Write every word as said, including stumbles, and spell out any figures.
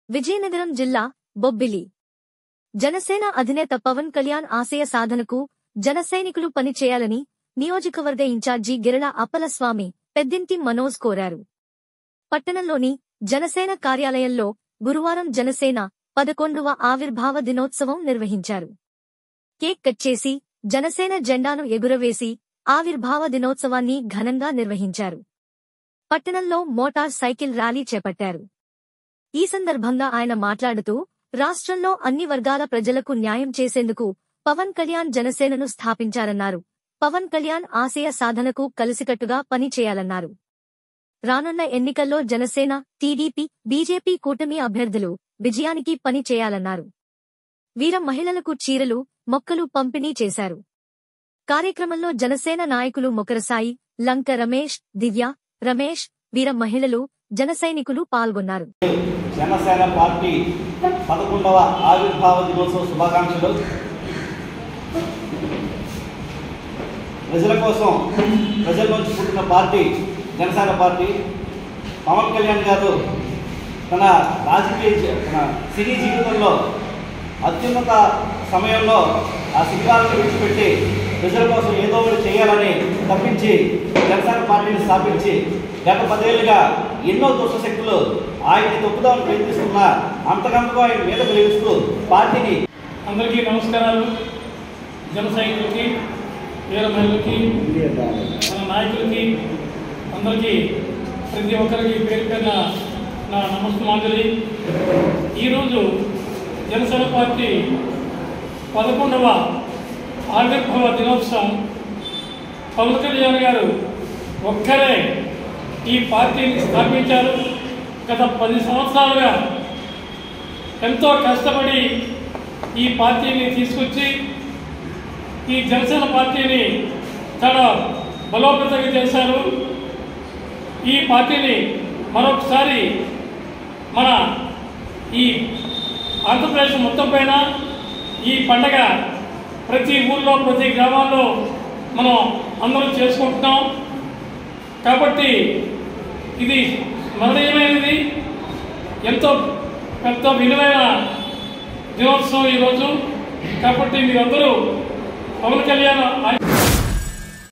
విజయనగరం జిల్లా బొబ్బిలి జనసేన అధినేత పవన్ కళ్యాణ్ ఆశయ సాధనకు జనసైనికులు పనిచేయాలని నియోజకవర్గ ఇన్ఛార్జి గిరళ అప్పలస్వామి పెద్దింటి మనోజ్ కోరారు. పట్టణంలోని జనసేన కార్యాలయంలో గురువారం జనసేన పదకొండవ ఆవిర్భావ దినోత్సవం నిర్వహించారు. కేక్ కట్ చేసి జనసేన జెండాను ఎగురవేసి ఆవిర్భావ దినోత్సవాన్ని ఘనంగా నిర్వహించారు. పట్టణంలో మోటార్ సైకిల్ ర్యాలీ చేపట్టారు. ఈ సందర్భంగా ఆయన మాట్లాడుతూ రాష్ట్రంలో అన్ని వర్గాల ప్రజలకు న్యాయం చేసేందుకు పవన్ కళ్యాణ్ జనసేనను స్థాపించారన్నారు. పవన్ కళ్యాణ్ ఆశయ సాధనకు కలిసికట్టుగా పని చేయాలన్నారు. రానున్న ఎన్నికల్లో జనసేన, టీడీపీ, బీజేపీ కూటమి అభ్యర్థులు విజయానికి పని చేయాలన్నారు. వీర మహిళలకు చీరలు, మొక్కలు పంపిణీ చేశారు. కార్యక్రమంలో జనసేన నాయకులు మొకరసాయి, లంక రమేష్, దివ్య, రమేష్, వీర మహిళలు, జనసైనికులు పాల్గొన్నారు. జనసేన పార్టీ పదకొండవ ఆవిర్భావ దినోత్సవ శుభాకాంక్షలు. ప్రజల కోసం ప్రజల నుంచి పుట్టిన పార్టీ జనసేన పార్టీ. పవన్ కళ్యాణ్ గారు తన రాజకీయ తన సినీ జీవితంలో అత్యున్నత సమయంలో ఆ శిఖరాలను విడిచిపెట్టి ప్రజల కోసం ఏదో ఒకటి చేయాలని తప్పించి జనసేన పార్టీని స్థాపించి గత పదేళ్లుగా ఎన్నో దుష్టశక్తులు ఆయన్ని తొక్కుదామని ప్రయత్నిస్తున్నా అంతకంతకు ఆయన మీద ప్రయోగిస్తూ పార్టీని. అందరికీ నమస్కారాలు. జన సైనికులకి, వీర మహిళలకి, మన నాయకులకి, అందరికీ ప్రతి ఒక్కరికి పేరు పేరున నా నమస్కారాలు. ఈరోజు జనసేన పార్టీ పదకొండవ ఆవిర్భావ దినోత్సవం. పవన్ కళ్యాణ్ గారు ఒక్కరే ఈ పార్టీని స్థాపించారు. గత పది సంవత్సరాలుగా ఎంతో కష్టపడి ఈ పార్టీని తీసుకొచ్చి ఈ జనసేన పార్టీని చాలా బలోపేతంగా చేశారు. ఈ పార్టీని మరొకసారి మన ఈ ఆంధ్రప్రదేశ్ మొత్తం పైన ఈ పండగ ప్రతి ఊళ్ళో ప్రతి గ్రామాల్లో మనం అందరం చేసుకుంటున్నాం. కాబట్టి ఇది స్మరణీయమైనది, ఎంతో పెద్ద విలువైన దినోత్సవం ఈరోజు. కాబట్టి మీరందరూ పవన్ కళ్యాణ్